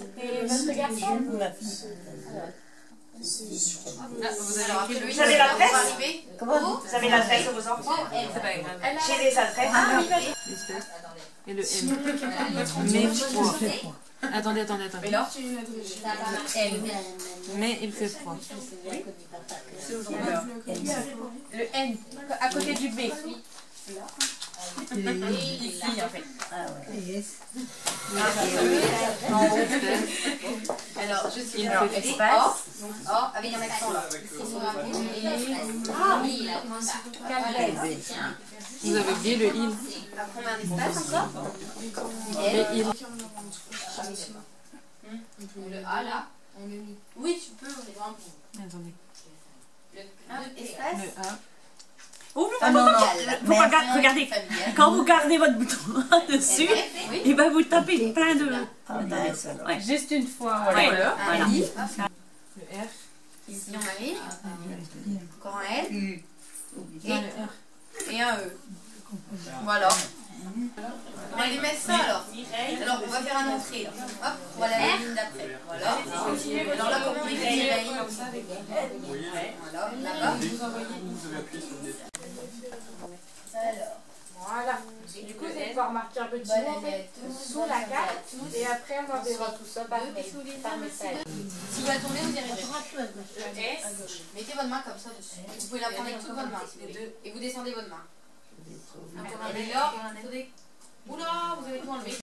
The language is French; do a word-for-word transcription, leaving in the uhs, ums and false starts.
Et votre garçon? Ah, vous avez écrit le Vous avez l'adresse? Comment? Vous avez l'adresse de vos enfants? C'est pas grave. J'ai les adresses. Ah, L'espèce. Et le M. Mais froid. Attendez, attendez, attendez. Mais il fait froid. le N, à côté du B. Ici, en fait. Ah ouais. Alors, je suis Il alors, fait espace. Or, avec un accent là. Ah, Vous avez oublié le il. Après, on met un espace encore. Le il. Le A là. Oui, tu peux. On est vraiment. Attendez. Le espace. Le A. Ouh, Ah non, non. faut pas gar- regardez, quand vous gardez votre bouton dessus, Oui. et ben vous tapez plein de... Ah, nice, alors. Ouais. Juste une fois, Ouais. voilà. Un I. Le R. Ici, on a I. Encore un L. U. Et, et un E. Voilà. On va lui mettre ça alors. Alors, on va faire un entrée. Là. Hop, on va la ligne d'après. Voilà. Alors là, comment on écrit la ligne? Voilà, là-bas. Alors. Voilà. Du coup, vous allez pouvoir marquer un petit mot en fait, sous la carte et après on enverra tout ça par mail, par message. Si vous la tournez, vous direz Le S. mettez votre main comme ça dessus. Vous pouvez la prendre avec toute votre main, les deux, et vous descendez votre main. Et là, attendez. Oula, vous avez tout enlevé.